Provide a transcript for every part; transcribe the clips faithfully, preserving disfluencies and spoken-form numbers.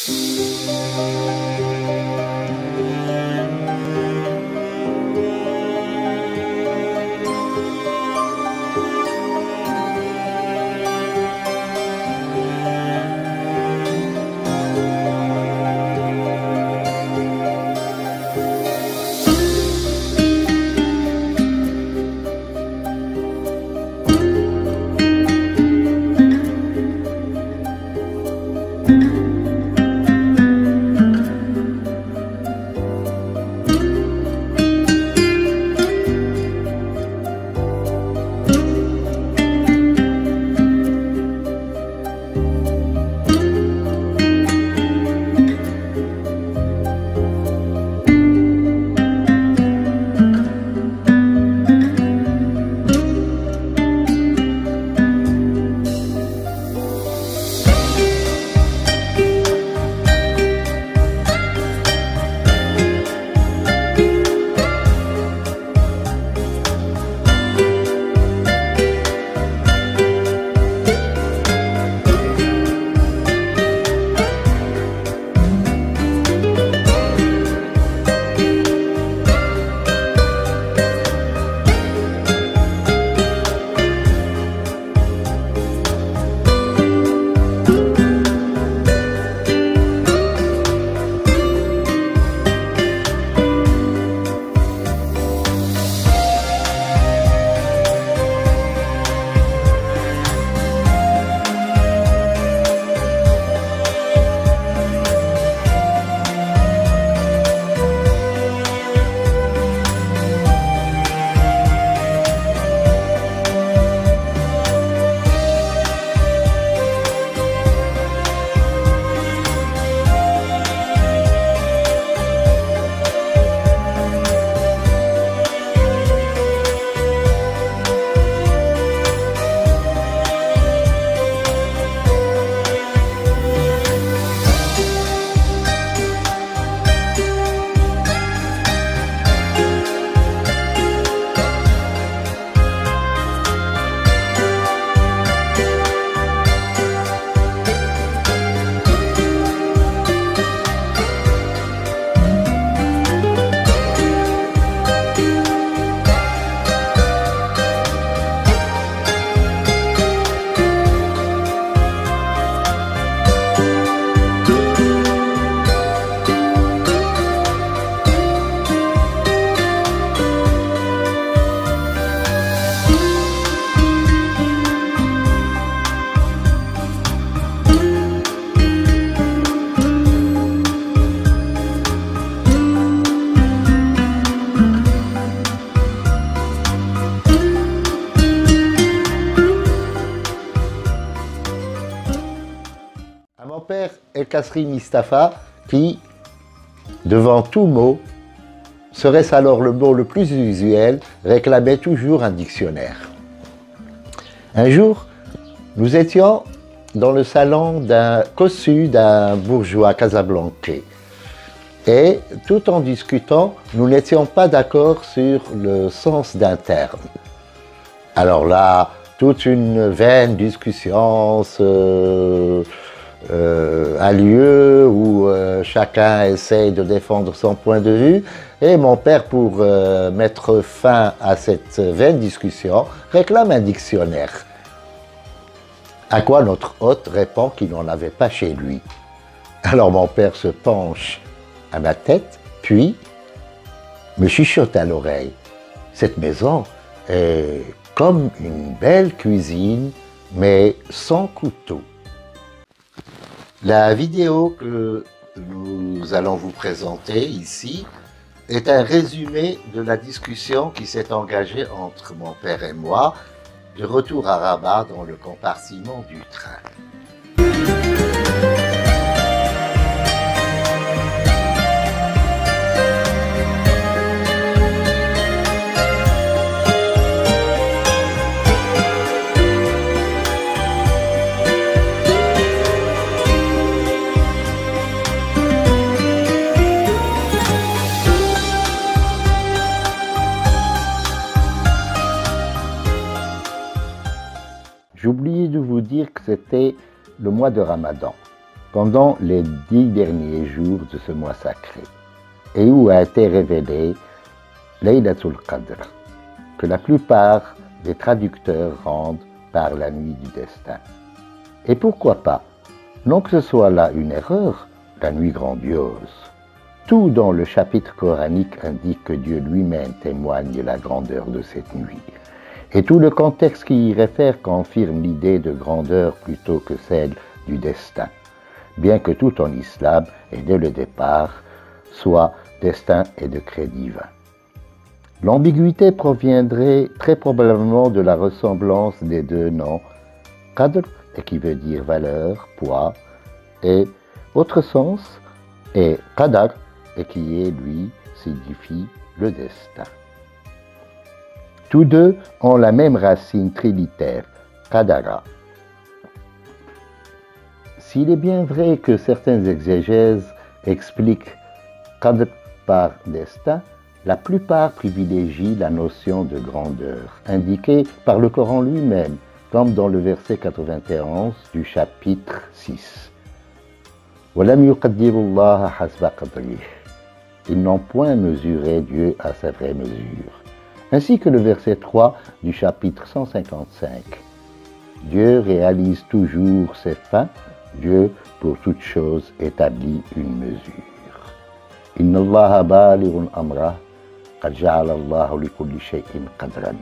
Mon père El Kasri Mustafa qui, devant tout mot, serait-ce alors le mot le plus usuel, réclamait toujours un dictionnaire. Un jour, nous étions dans le salon d'un cossu d'un bourgeois casablancais. Et tout en discutant, nous n'étions pas d'accord sur le sens d'un terme. Alors là, toute une vaine discussion se, euh, a lieu où euh, chacun essaye de défendre son point de vue. Et mon père, pour euh, mettre fin à cette vaine discussion, réclame un dictionnaire. À quoi notre hôte répond qu'il n'en avait pas chez lui. Alors mon père se penche à ma tête, puis me chuchote à l'oreille. Cette maison est comme une belle cuisine, mais sans couteau. La vidéo que nous allons vous présenter ici est un résumé de la discussion qui s'est engagée entre mon père et moi de retour à Rabat dans le compartiment du train. J'ai oublié de vous dire que c'était le mois de Ramadan. pendant les dix derniers jours de ce mois sacré, et où a été révélé Laylatul Qadr, que la plupart des traducteurs rendent par la nuit du destin. Et pourquoi pas, non que ce soit là une erreur, la nuit grandiose. Tout dans le chapitre coranique indique que Dieu lui-même témoigne la grandeur de cette nuit. Et tout le contexte qui y réfère confirme l'idée de grandeur plutôt que celle du destin, bien que tout en islam, et dès le départ, soit destin et décret divin. L'ambiguïté proviendrait très probablement de la ressemblance des deux noms, Qadr, qui veut dire valeur, poids, et autre sens, et Qadar, et qui est, lui, signifie le destin. Tous deux ont la même racine trilitère, Qadara. S'il est bien vrai que certains exégèses expliquent Qadr par destin, la plupart privilégient la notion de grandeur, indiquée par le Coran lui-même, comme dans le verset quatre-vingt-onze du chapitre six. وَلَمْ يُقَدِّرُوا اللَّهَ حَسْبَ قَدْرِهِ. Ils n'ont point mesuré Dieu à sa vraie mesure. Ainsi que le verset trois du chapitre cent cinquante-cinq. Dieu réalise toujours ses fins, Dieu pour toute chose établit une mesure. Inna Allaha balighun amrah, qad ja'ala Allahu li kulli shay'in qadran.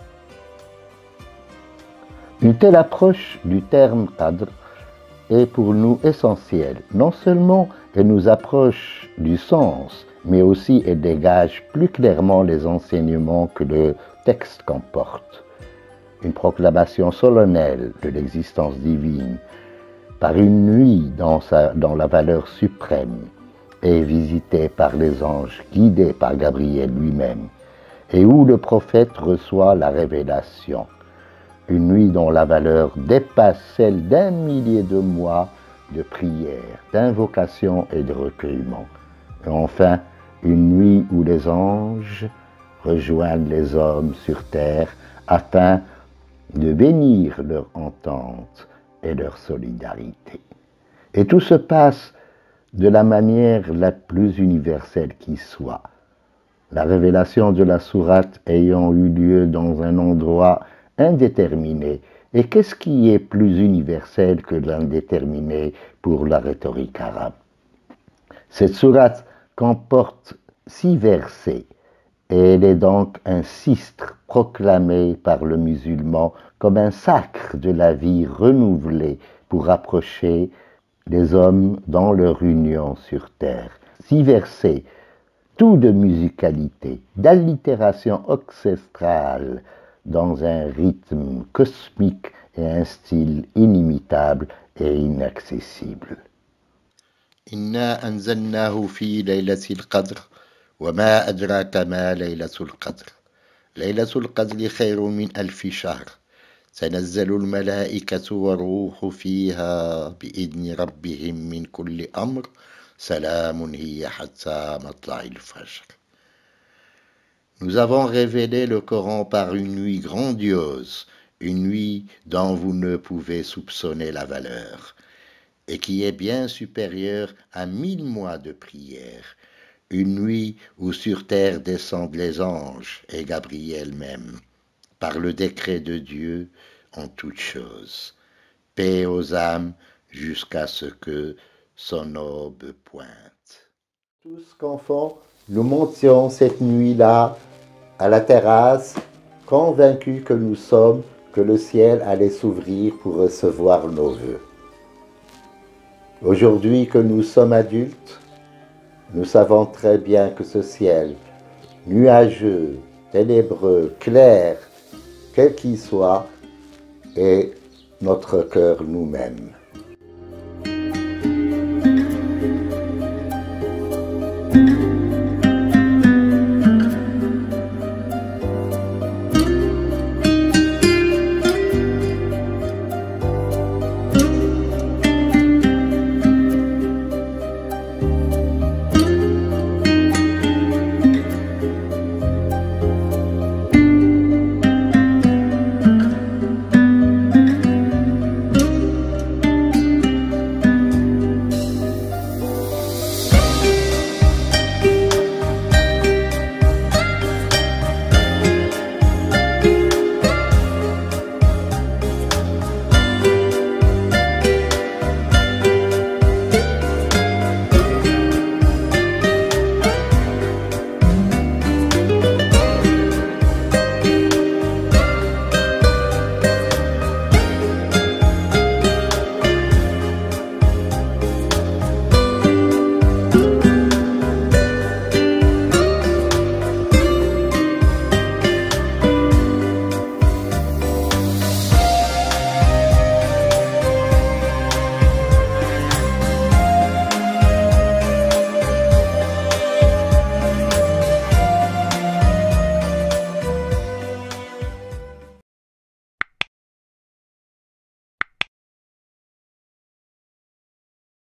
Une telle approche du terme qadr est pour nous essentielle. Non seulement elle nous approche du sens, mais aussi elle dégage plus clairement les enseignements que le texte comporte. Une proclamation solennelle de l'existence divine par une nuit dans, sa, dans la valeur suprême et visitée par les anges, guidée par Gabriel lui-même, et où le prophète reçoit la révélation. Une nuit dont la valeur dépasse celle d'un millier de mois de prière, d'invocation et de recueillement. Et enfin, une nuit où les anges rejoignent les hommes sur terre afin de bénir leur entente et leur solidarité. Et tout se passe de la manière la plus universelle qui soit. La révélation de la sourate ayant eu lieu dans un endroit indéterminé. Et qu'est-ce qui est plus universel que l'indéterminé pour la rhétorique arabe? Cette sourate comporte six versets et elle est donc un sistre proclamé par le musulman comme un sacre de la vie renouvelée pour rapprocher les hommes dans leur union sur terre. Six versets, tout de musicalité, d'allitération ancestrale, dans un rythme cosmique et un style inimitable et inaccessible. Inna anzalnahu fi laylatil qadr wa ma adraka ma laylatul qadr. Laylatul qadri khayrun min alfi shahr. تنزل الملائكة والروح فيها بإذن ربهم من كل أمر سلام هي حتى مطلع الفجر. Nous avons révélé le Coran par une nuit grandiose, une nuit dont vous ne pouvez soupçonner la valeur, et qui est bien supérieure à mille mois de prière, une nuit où sur terre descendent les anges et Gabriel même, par le décret de Dieu en toutes choses. Paix aux âmes jusqu'à ce que son aube pointe. Tous qu'enfants, nous montions cette nuit-là à la terrasse, convaincus que nous sommes, que le ciel allait s'ouvrir pour recevoir nos vœux. Aujourd'hui que nous sommes adultes, nous savons très bien que ce ciel, nuageux, ténébreux, clair, quel qu'il soit, est notre cœur nous-mêmes.